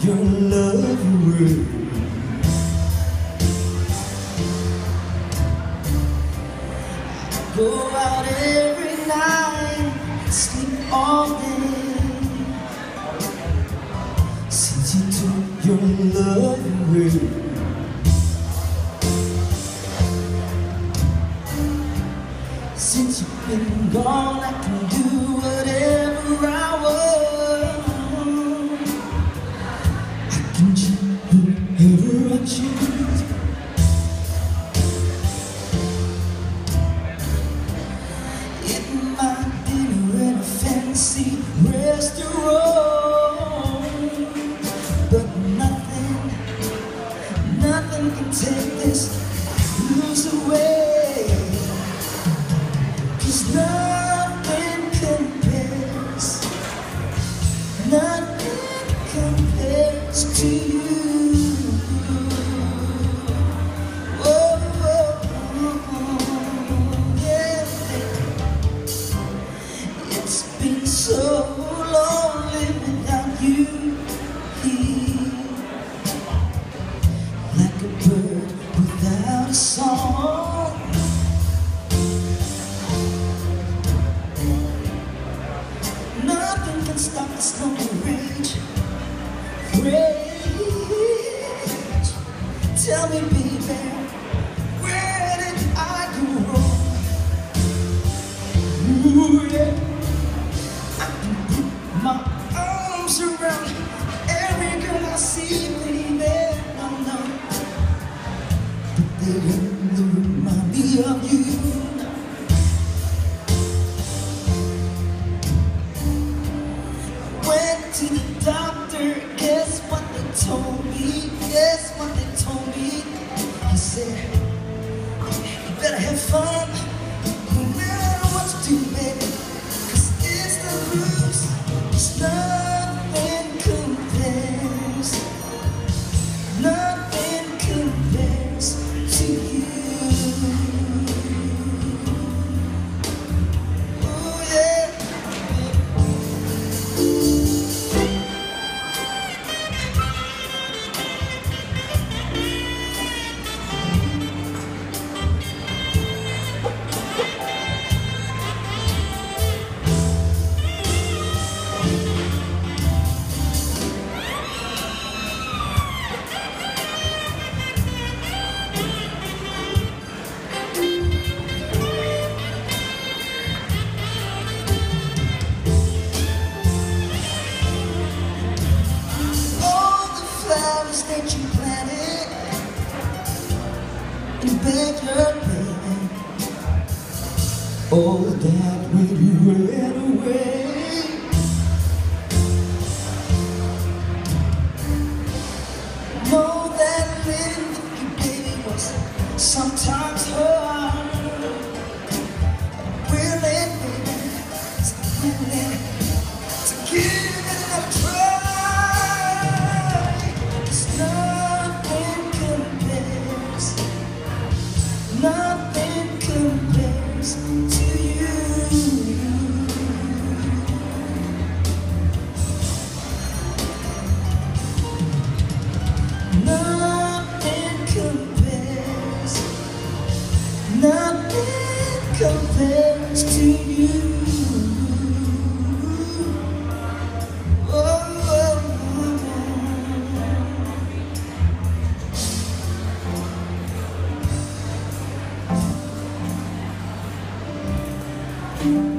your love away. Go out every night, sleep all day. Since you took your love away, since you've been gone, I can do whatever I want. I can choose whoever I choose. It might be in a fancy restaurant, but nothing can take this blues away. Nothing compares to you. Oh, yeah. It's been so lonely without you here, like a bird without a song. Nothing can stop this lonely rage. Tell me, baby, where did I go wrong? Ooh, yeah. I can put my arms around every girl I see, baby. No, no, but they only remind me of you. To the doctor, guess what they told me? Guess what they told me? He said, you better have fun, no matter what you do, baby, 'cause it's the blues. It's nothing compares to you. Oh yeah. That you planted in backyard, baby, all that when you went away. Know that living with you, baby, was sometimes hard. Willing, baby, to give it another try. Nothing compares to you. Nothing compares to you. Oh,